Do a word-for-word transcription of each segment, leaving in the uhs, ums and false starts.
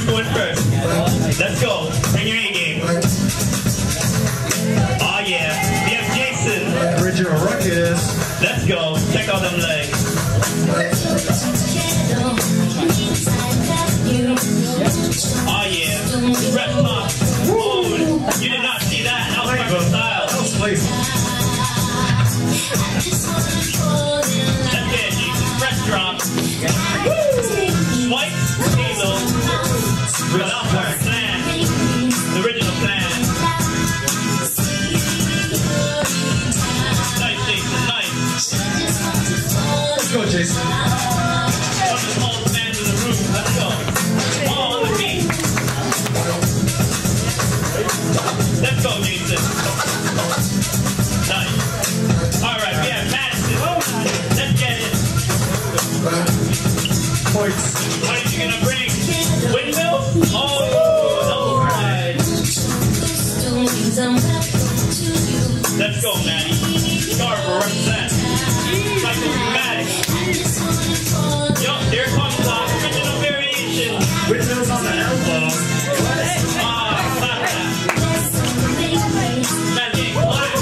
Who's going first? Let's go. Bring your A game. Oh yeah. We have Jason. Original Rukus. Let's go. Check out them legs. Oh yeah. Rep top. Oh, you did not see that. That was my style. That was playful. Let's get it, Jason. Press drop. Swipe. Halo. But that's our plan. The original plan. Nice, Jason. Nice. Let's go, Jason. One of the tallest fans in the room. Let's go. All on the feet. Let's go, Jason. Nice. Alright, we have Madison. Let's get it. Points. What are you gonna bring? Windmill? Oh, alright. Let's go, Maddie. Scarborough represent. Saiko dramatic. Yup, there comes the original variation. Windmill's on the elbow. Ah, clap that. Maddie, clap.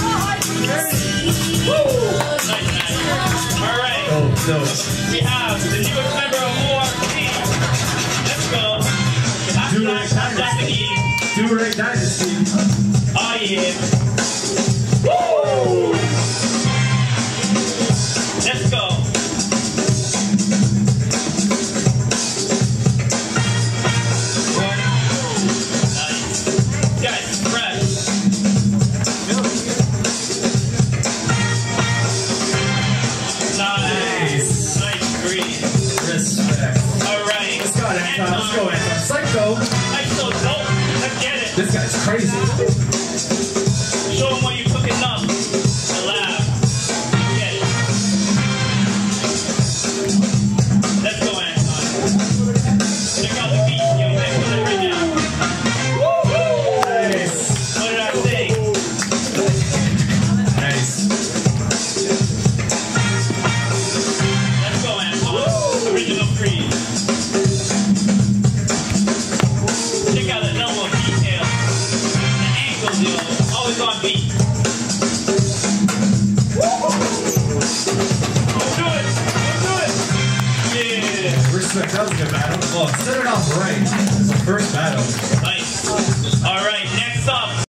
Woo! Nice, Maddie. Alright. Oh, no. We have the newest member of O R T. Let's go. Do-Rag Dynasty. Do-Rag Dynasty. Oh yeah. Woo! Let's go. Nice. Guys, fresh. Nice. Nice green. Respect. Alright. Let's go, Anton. Let's go, Anton. Saiko. Nice, so dope. Let's get it. This guy's crazy. Show him what you're cooking up. The lab. Get it. Let's go, Anton. Check out the beat. Yo, thanks for that right now. Nice. What did I say? Nice. Let's go, Anton. Original creed. Check out the level of detail. The angles, yo. Always on beat. Go do it. Go do it. Yeah. Respect. That was a good battle. Oh, set it off right. It's the first battle. Nice. All right. Next up.